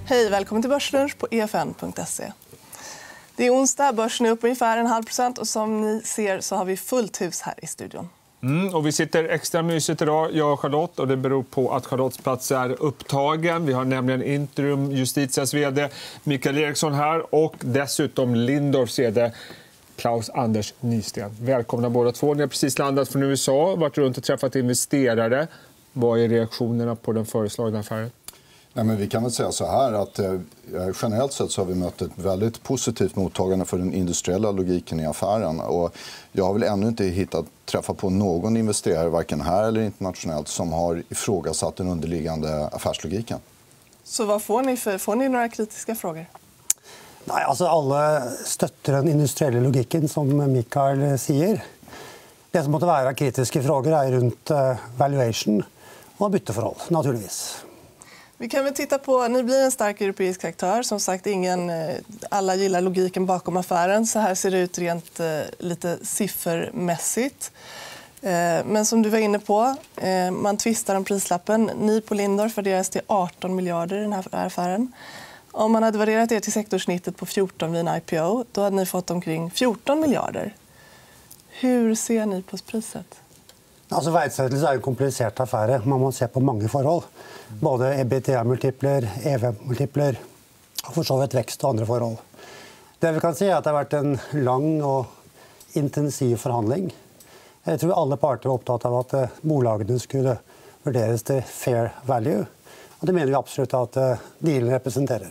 Hej, välkommen till Börslunch på efn.se. Det är onsdag, börsen är upp ungefär 0,5% och som ni ser så har vi fullt hus här i studion. Och vi sitter extra mysigt idag, jag och Charlotte, och det beror på att Charlottes plats är upptagen. Vi har nämligen Intrum Justitias vd Mikael Eriksson här och dessutom Lindorffs vd Klaus-Anders Nysten. Välkomna båda två. Ni har precis landat från USA, varit runt och träffat investerare. Vad är reaktionerna på den föreslagna affären? Nej, men vi kan väl säga så här att generellt sett så har vi mött ett väldigt positivt mottagande för den industriella logiken i affären. Och jag har väl ännu inte träffat på någon investerare, varken här eller internationellt, som har ifrågasatt den underliggande affärslogiken. Så vad får ni några kritiska frågor? Nej, alltså alla stöttar den industriella logiken som Mikael säger. Det som måste vara kritiska frågor är runt valuation och bytesförhåll, naturligtvis. Vi kan väl titta på, ni blir en stark europeisk aktör. Som sagt, alla gillar logiken bakom affären. Så här ser det ut rent lite siffermässigt. Men som du var inne på, man tvistar om prislappen. Ni på Lindorff värderas till 18 miljarder i den här affären. Om man hade värderat det till sektorsnittet på 14 vid en IPO, då hade ni fått omkring 14 miljarder. Hur ser ni på priset? Alltså, verdsettelse är en komplicerad affär. Man måste se på många förhåll. Både EBITDA-multipler, EV-multipler och för så vidt växt och andra förhåll. Det vi kan säga är att det har varit en lång och intensiv förhandling. Jag tror alla parter var upptagna av att bolagen skulle värderas till fair value. Och det menar vi absolut att dealen representerar.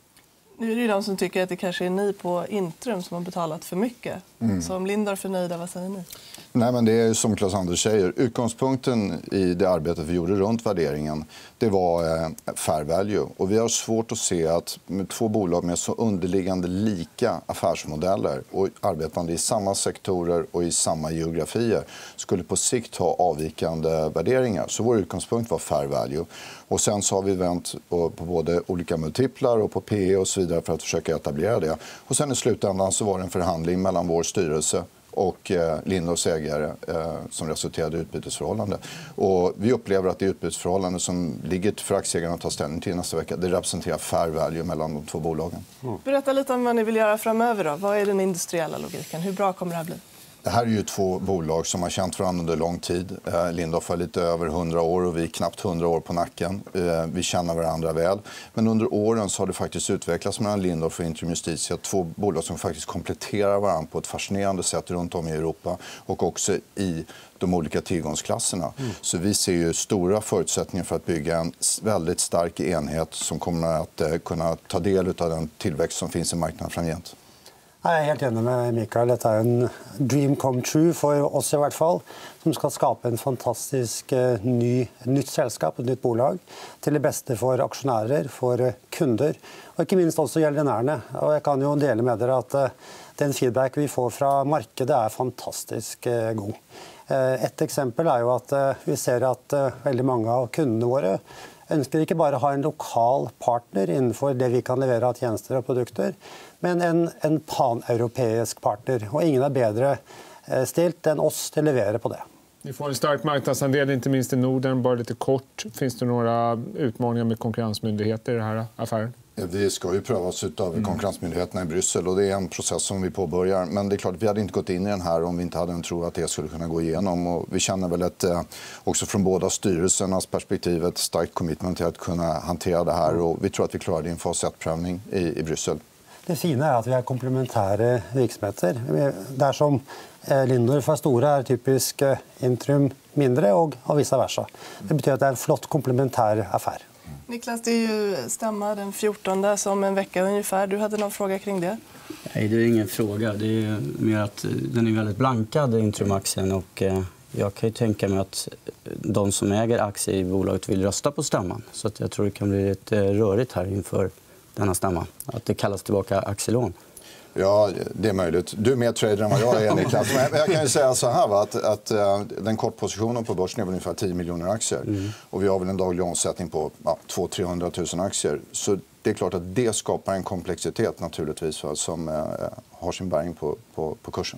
Nu är det ju de som tycker att det kanske är ni på Intrum som har betalat för mycket. Så om Lindorff är nöjda, vad säger ni? Nej, men det är som Klaus-Anders säger. Utgångspunkten i det arbetet vi gjorde runt värderingen, det var fair value. Och vi har svårt att se att med två bolag med så underliggande lika affärsmodeller och arbetande i samma sektorer och i samma geografier skulle på sikt ha avvikande värderingar. Så vår utgångspunkt var fair value. Och sen så har vi vänt på både olika multiplar och på PE och så vidare för att försöka etablera det. Och sen i slutändan så var det en förhandling mellan vår styrelse och Lindorffs ägare som resulterade i utbytesförhållande. Och vi upplever att det utbytesförhållande som ligger för aktieägarna att ta ställning till nästa vecka, det representerar fair value mellan de två bolagen. Berätta lite om vad ni vill göra framöver då. Vad är den industriella logiken? Hur bra kommer det här bli? Det här är ju två bolag som har känt varandra under lång tid. Lindorff har lite över 100 år och vi knappt 100 år på nacken. Vi känner varandra väl. Men under åren så har det faktiskt utvecklats mellan Lindorff och Intrum Justitia. Två bolag som faktiskt kompletterar varandra på ett fascinerande sätt runt om i Europa och också i de olika tillgångsklasserna. Så vi ser ju stora förutsättningar för att bygga en väldigt stark enhet som kommer att kunna ta del av den tillväxt som finns i marknaden framgent. Jag är helt enig med Mikael. Det är en dream come true för oss i hvert fall, som ska skapa en fantastisk nytt sällskap, ett nytt bolag till det bästa för aktionärer, för kunder och inte minst också gäldenärerna. Och jag kan ju dela med er att den feedback vi får från marknaden är fantastiskt god. Ett exempel är ju att vi ser att väldigt många av kunderna våra önskar inte bara ha en lokal partner inför det vi kan leverera av tjänster och produkter, men en pan-europeisk partner. Och ingen är bättre ställt än oss till att leverera på det. Ni får en stark marknadsandel, inte minst i Norden. Bara lite kort, finns det några utmaningar med konkurrensmyndigheter i den här affären? Det ska ju prövas av konkurrensmyndigheterna i Bryssel och det är en process som vi påbörjar. Men det är klart att vi hade inte gått in i den här om vi inte hade en tro att det skulle kunna gå igenom. Och vi känner väl också från båda styrelsernas perspektiv ett starkt commitment till att kunna hantera det här. Och vi tror att vi klarar det i en fas 1-prövning i Bryssel. Det fina är att vi är komplementära verksamheter. Där som Lindorff är stora är typisk Intrum mindre och vice versa. Det betyder att det är en flott komplementär affär. Niklas, det är ju stämma den 14 som en vecka ungefär. Du hade någon fråga kring det? Nej, det är ingen fråga. Det är mer att den är väldigt blankad, Intrum-aktien. Och jag kan ju tänka mig att de som äger aktier i bolaget vill rösta på stämman. Så att jag tror det kan bli lite rörigt här inför denna stämma. Att det kallas tillbaka aktielån. Ja, det är möjligt. Du är mer trader än vad jag är, Niklas. Men jag kan ju säga så här, att den kortpositionen på börsen är ungefär 10 miljoner aktier. Och vi har väl en daglig omsättning på 200-300 000 aktier. Så det är klart att det skapar en komplexitet naturligtvis som har sin bäring på kursen.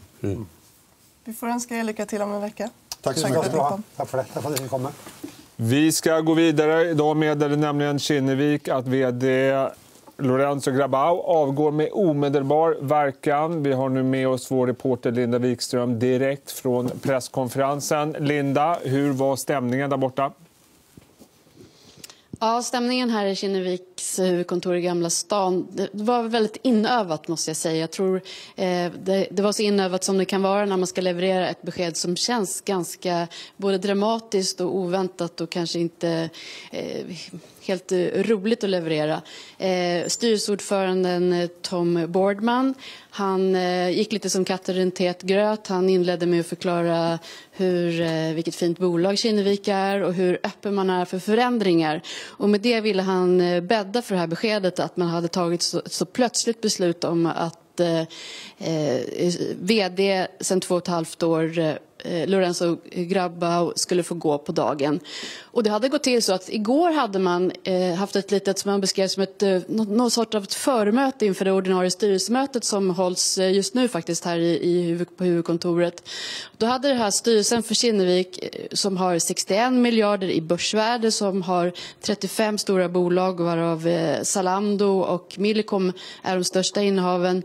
Vi får önska er lycka till om en vecka. Tack så mycket. Tack för det. Tack för att ni kom. Vi ska gå vidare. Idag meddelade nämligen Kinnevik att vd Lorenzo Grabau avgår med omedelbar verkan. Vi har nu med oss vår reporter Linda Wikström direkt från presskonferensen. Linda, hur var stämningen där borta? Ja, stämningen här i Kinneviks huvudkontor i Gamla stan, det var väldigt inövat måste jag säga. Jag tror det var så inövat som det kan vara när man ska leverera ett besked som känns ganska både dramatiskt och oväntat och kanske inte helt roligt att leverera. Styrelseordföranden Tom Boardman, han gick lite som katten runt het gröt. Han inledde med att förklara vilket fint bolag Kinnevik är och hur öppen man är för förändringar. Och med det ville han bädda för det här beskedet att man hade tagit så plötsligt beslut om att vd sedan 2,5 år Lorenzo Grabau skulle få gå på dagen. Och det hade gått till så att igår hade man haft ett litet, som man beskrev som någon sort av ett förmöte inför det ordinarie styrelsemötet som hålls just nu faktiskt här på huvudkontoret. Då hade det här styrelsen för Kinnevik som har 61 miljarder i börsvärde, som har 35 stora bolag varav Zalando och Millicom är de största innehaven.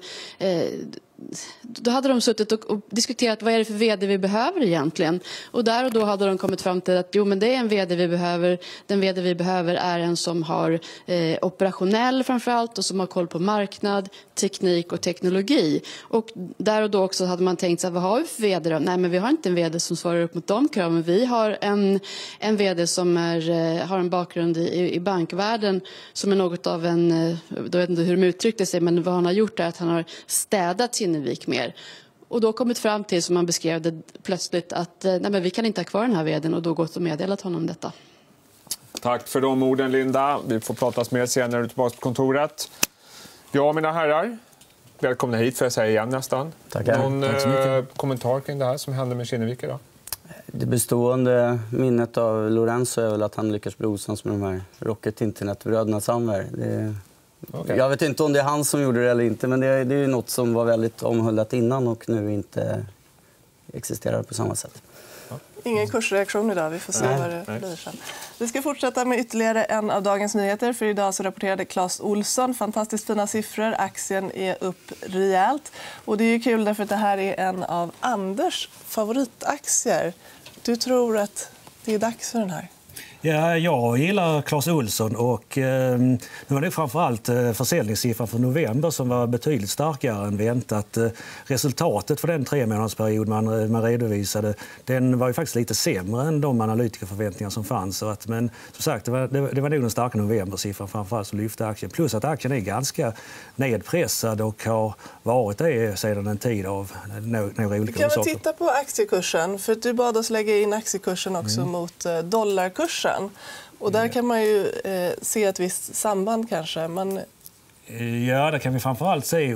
Då hade de suttit och diskuterat vad är det för vd vi behöver egentligen. Och där och då hade de kommit fram till att men det är en vd vi behöver. Den vd vi behöver är en som har operationell framförallt och som har koll på marknad, teknik och teknologi. Och där och då också hade man tänkt sig, vad har vi för vd då? Nej, men vi har inte en vd som svarar upp mot de kraven. Vi har en vd som har en bakgrund i bankvärlden som är något av en, då vet inte hur de uttryckte sig, men vad han har gjort är att han har städat Kinnevik mer. Och då kommit fram till, som man beskrev det plötsligt, att nej, men vi kan inte ha kvar den här vdn, och då gått och meddelat honom detta. Tack för de orden, Linda. Vi får pratas mer senare tillbaka på kontoret. Ja, mina herrar, välkomna hit för att säga igen nästan. Tackar. Någon kommentar kring det här som hände med Kinnevik idag? Det bestående minnet av Lorenzo är väl att han lyckas bli osams med de här Rocket Internet-bröderna Samver. Okay. Jag vet inte om det är han som gjorde det eller inte, men det är ju något som var väldigt omhuldat innan och nu inte existerar på samma sätt. Ingen kursreaktion idag, vi får se vad det blir sen. Vi ska fortsätta med ytterligare en av dagens nyheter. För idag så rapporterade Clas Ohlson fantastiskt fina siffror. Aktien är upp rejält. Och det är ju kul därför att det här är en av Anders favoritaktier. Du tror att det är dags för den här? Ja, jag gillar Clas Ohlson och nu var det framförallt försäljningssiffran för november som var betydligt starkare än väntat. Resultatet för den 3-månadersperiod man redovisade, den var ju faktiskt lite sämre än de analytikerförväntningar som fanns. Men som sagt, det var nog den starka novembersiffran framförallt som lyfte aktien. Plus att aktien är ganska nedpressad och har varit det sedan en tid av några olika orsaker. Kan vi titta på aktiekursen? För du bad oss lägga in aktiekursen också mot dollarkursen. Och där kan man ju se ett visst samband kanske. Ja, det kan vi framförallt se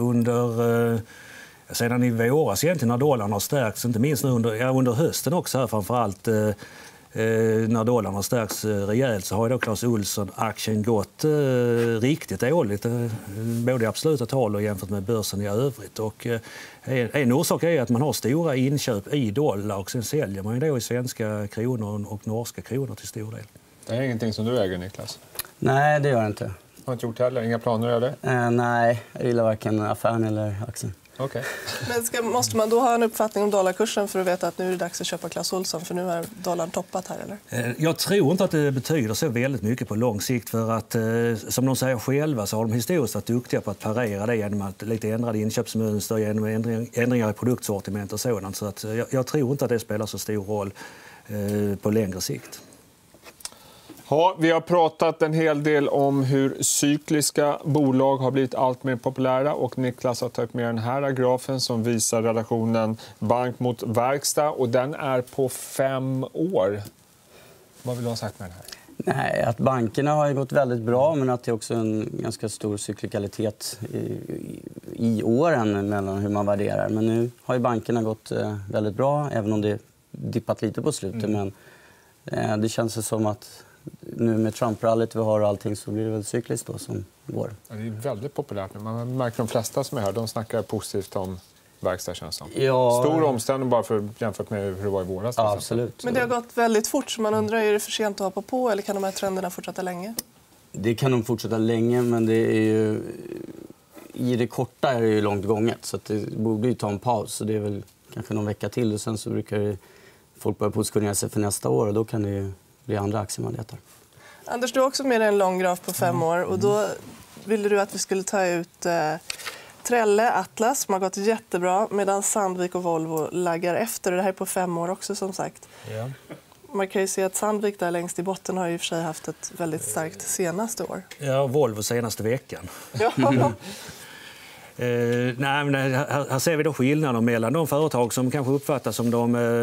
sedan i våras egentligen när dollarn har stärkts. Inte minst under hösten också här framförallt. När dollarn har stärkts rejält så har då Clas Ohlson-aktien gått riktigt dåligt. Både i absoluta tal och jämfört med börsen i övrigt. Och en orsak är att man har stora inköp i dollar och sen säljer man då i svenska kronor och norska kronor till stor del. Det är ingenting som du äger, Niklas? Nej, det gör jag inte. Har inte gjort heller? Inga planer eller? Nej, jag gillar varken affären eller aktien. Okay. Men måste man då ha en uppfattning om dollarkursen för att veta att nu är det dags att köpa Clas Ohlson, för nu har dollarn toppat här, eller? Jag tror inte att det betyder så väldigt mycket på lång sikt, för att som de säger själva så har de historiskt varit duktiga på att parera det genom att lite ändrade inköpsmönster, genom ändringar i produktsortiment och sådant. Så att jag tror inte att det spelar så stor roll på längre sikt. Ja, vi har pratat en hel del om hur cykliska bolag har blivit allt mer populära, och Niklas har tagit med den här grafen som visar relationen bank mot verkstad, och den är på 5 år. Vad vill du ha sagt med den här? Nej, att bankerna har gått väldigt bra, men att det är också en ganska stor cyklikalitet i åren mellan hur man värderar. Men nu har ju bankerna gått väldigt bra, även om det dippat lite på slutet. Men det känns som att nu med Trump-rallyt vi har och allting så blir det väl cykliskt då som går. Ja, det är väldigt populärt nu. Man märker de flesta som är här, de snackar positivt om verkstadstjänsten. Ja. Stor omställning bara jämfört med hur det var i våras. Ja, absolut. Men det har gått väldigt fort, så man undrar, är det för sent att hoppa på eller kan de här trenderna fortsätta länge? Det kan nog fortsätta länge, men det är ju, i det korta är det ju långt gånget. Så att det borde ju ta en paus. Så det är väl kanske någon vecka till. Och sen så brukar folk börja positionera sig för nästa år. Och då kan det ju bli andra aktier man letar. Anders, du har också med dig en lång graf på 5 år. Och då ville du att vi skulle ta ut Trelle, Atlas, som har gått jättebra. Medan Sandvik och Volvo laggar efter. Och det här är på 5 år också, som sagt. Ja. Man kan ju se att Sandvik där längst i botten har ju i och för sig haft ett väldigt starkt senaste år. Ja, Volvo senaste veckan. Ja. Nej, men här ser vi då skillnader mellan de företag som kanske uppfattas som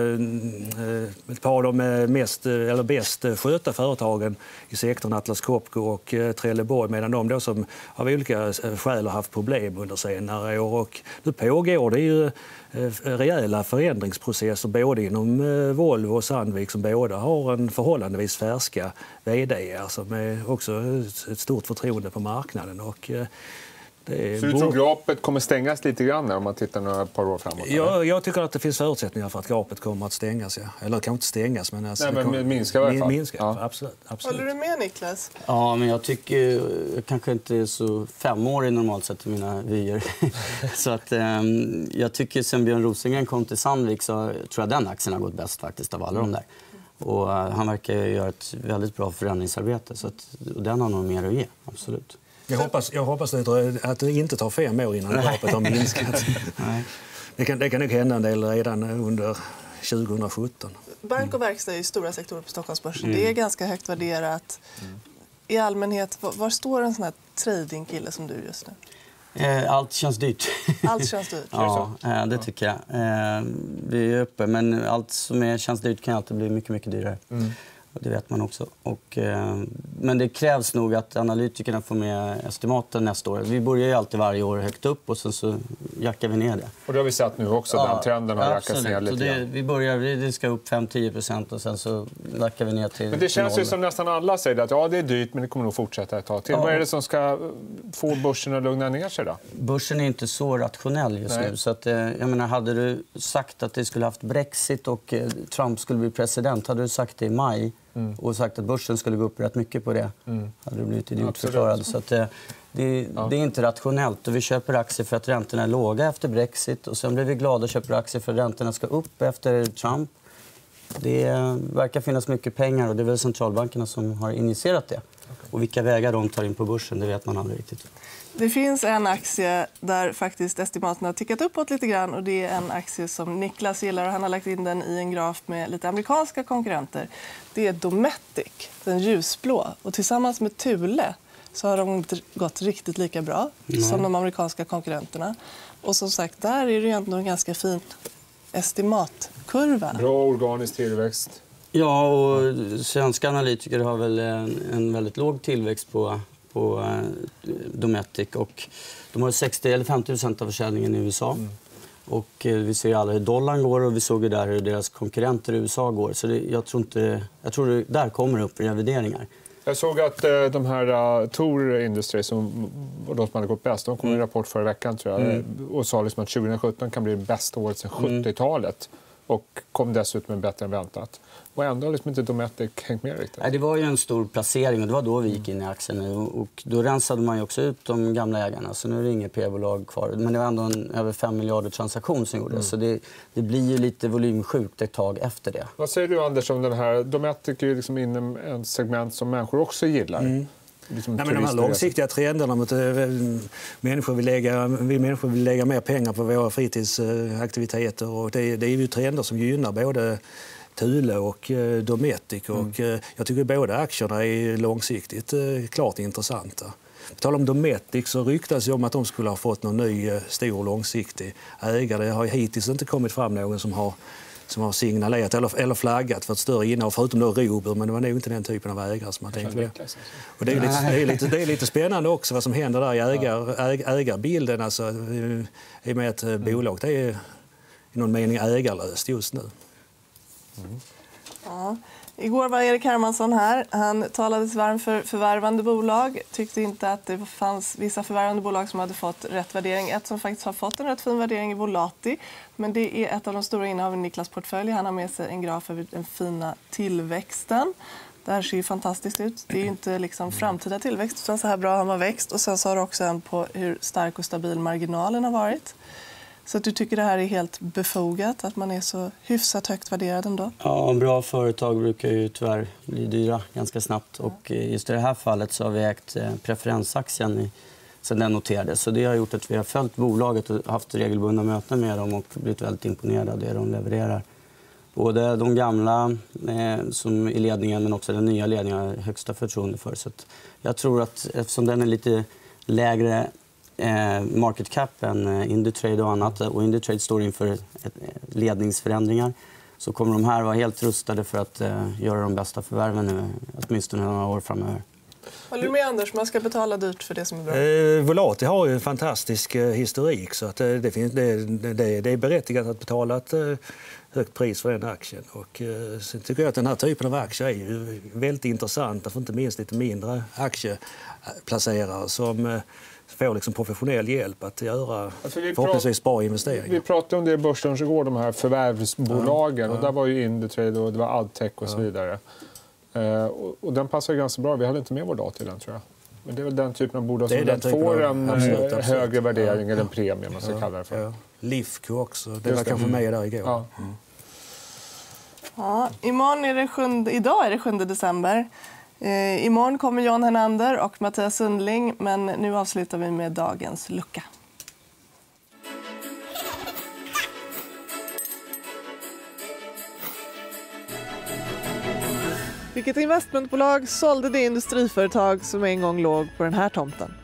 ett par av de bäst sköta företagen i sektorn, Atlas Copco och Trelleborg, medan de då som av olika skäl har haft problem under senare år. Och nu pågår det ju rejäla förändringsprocesser både inom Volvo och Sandvik, som båda har en förhållandevis färska vd som är också ett stort förtroende på marknaden. Och så du tror gapet kommer stängas lite grann om man tittar några par år framåt? Jag tycker att det finns förutsättningar för att gapet kommer att stängas. Ja. Eller kanske inte stängas, men minska i alla fall. Minska, ja. Absolut. Håller du med, Niklas? Ja, men jag tycker kanske inte är så 5-årig normalt sett i mina vyer. Så att jag tycker sen Björn Rosengren kom till Sandvik så tror jag den aktien har gått bäst faktiskt av alla de där. Och han verkar göra ett väldigt bra förändringsarbete, så att den har nog mer att ge, absolut. Jag hoppas att det inte tar 5 år innan gapet har minskat. Nej. Det kan nog hända en del redan under 2017. Bank och verkstad är ju stora sektorer på Stockholmsbörsen. Det är ganska högt värderat. I allmänhet, var står en sån här tradingkille som du just nu? Allt känns dyrt. Allt känns dyrt? Ja, det tycker jag. Vi är uppe, men allt som känns dyrt kan alltid bli mycket, mycket dyrare. Det vet man också. Men det krävs nog att analytikerna får med estimaten nästa år. Vi börjar ju alltid varje år högt upp och sen så jackar vi ner det. Och det har vi sett nu också, den trenden har jackats ner lite grann. Vi ska upp 5-10% och sen så jackar vi ner till. Men det känns 0. ju som nästan alla säger att det är dyrt, men det kommer nog fortsätta ett tag till. Vad är det som ska få börsen att lugna ner sig då? Börsen är inte så rationell just nu. Så att, jag menar, hade du sagt att det skulle haft Brexit och Trump skulle bli president, hade du sagt det i maj och sagt att börsen skulle gå upp rätt mycket på det, hade du blivit idiotförklarad. Så att det är inte rationellt. Och vi köper aktier för att räntorna är låga efter Brexit och sen blir vi glada och köper aktier för att räntorna ska upp efter Trump. Det verkar finnas mycket pengar och det är väl centralbankerna som har initierat det. Och vilka vägar de tar in på börsen, det vet man aldrig riktigt. Det finns en aktie där faktiskt estimaten har tickat uppåt lite grann, och det är en aktie som Niklas gillar, och han har lagt in den i en graf med lite amerikanska konkurrenter. Det är Dometic, den ljusblå, och tillsammans med Thule så har de gått riktigt lika bra som de amerikanska konkurrenterna. Och som sagt, där är det ändå en ganska fin estimatkurva. Bra organisk tillväxt. Ja, och svenska analytiker har väl en väldigt låg tillväxt på Dometic, och de har 60 eller 50% av försäljningen i USA. Och vi ser alla hur dollarn går, och vi såg ju där hur deras konkurrenter i USA går. Så jag tror det där kommer upp revideringar. Jag såg att de här Tor Industries, som de som hade gått bäst, de kom i en rapport förra veckan tror jag, och sa liksom att 2017 kan bli det bästa året sedan 70-talet. Och kom dessutom med bättre än väntat. Och ändå har liksom inte Dometic hängt med riktigt. Nej, det var ju en stor placering och det var då vi gick in i aktien. Och då rensade man ju också ut de gamla ägarna. Så nu är det inget P-bolag kvar. Men det var ändå en över 5 miljarder transaktion som gjordes. Så det blir ju lite volymsjukt ett tag efter det. Vad säger du, Anders, om den här? Dometic är ju liksom inom en segment som människor också gillar. Liksom de här långsiktiga trenderna mot människor vill lägga mer pengar på våra fritidsaktiviteter, och det är ju trender som gynnar både Thule och Dometic, och jag tycker båda aktierna är långsiktigt klart intressanta. På tal om Dometic så ryktas det om att de skulle ha fått någon ny stor långsiktig ägare. Det har hittills inte kommit fram någon som har signalerat eller flaggat för ett större innehav, förutom då Robur, men det var nog inte den typen av ägare som man tänkte det. Och det är lite spännande också vad som händer där i ägarbilden, alltså, i och med att bolag det är i någon mening ägarlöst just nu. Ja. Igår var Erik Hermansson här. Han talade sig varm för förvärvande bolag. Tyckte inte att det fanns vissa förvärvande bolag som hade fått rätt värdering. Ett som faktiskt har fått en rätt fin värdering är Volati. Men det är ett av de stora innehaven i Niklas portfölj. Han har med sig en graf över den fina tillväxten. Det här ser ju fantastiskt ut. Det är ju inte liksom framtida tillväxt utan så här bra har man växt. Och sen så har du också en på hur stark och stabil marginalen har varit. Så att du tycker det här är helt befogat, att man är så hyfsat högt värderad ändå? Ja, bra företag brukar ju tyvärr bli dyra ganska snabbt. Och just i det här fallet så har vi ägt preferensaktien sedan den noterades. Så det har gjort att vi har följt bolaget och haft regelbundna möten med dem och blivit väldigt imponerade av det de levererar. Både de gamla som i ledningen men också den nya ledningen har högsta förtroende för. Så att jag tror att eftersom den är lite lägre market cap än Indutrade och annat och Indutrade står inför ledningsförändringar så kommer de här vara helt rustade för att göra de bästa förvärven nu, åtminstone några år framöver. Håller du med Anders? Man ska betala dyrt för det som är bra. Volati har ju en fantastisk historik så att det är berättigat att betala ett högt pris för den aktien. Och sen tycker jag att den här typen av aktier är ju väldigt intressanta för inte minst lite mindre aktieplacerare som får liksom professionell hjälp att göra förhoppningsvis bra investeringar. Vi pratade om det i börsen igår, de här förvärvsbolagen. Och där var ju Indutrade och det var Adtech och så vidare. Och den passar ganska bra. Vi hade inte med vår dag till den, tror jag. Men det är väl den typen av bolag som får en högre värdering eller en premie, man ska kalla det för. Ja. Lifco också. Det var kanske med där igår. Ja. Ja, idag är det 7 december. Imorgon kommer Jan Hernander och Mattias Sundling, men nu avslutar vi med dagens lucka. Vilket investmentbolag sålde det industriföretag som en gång låg på den här tomten?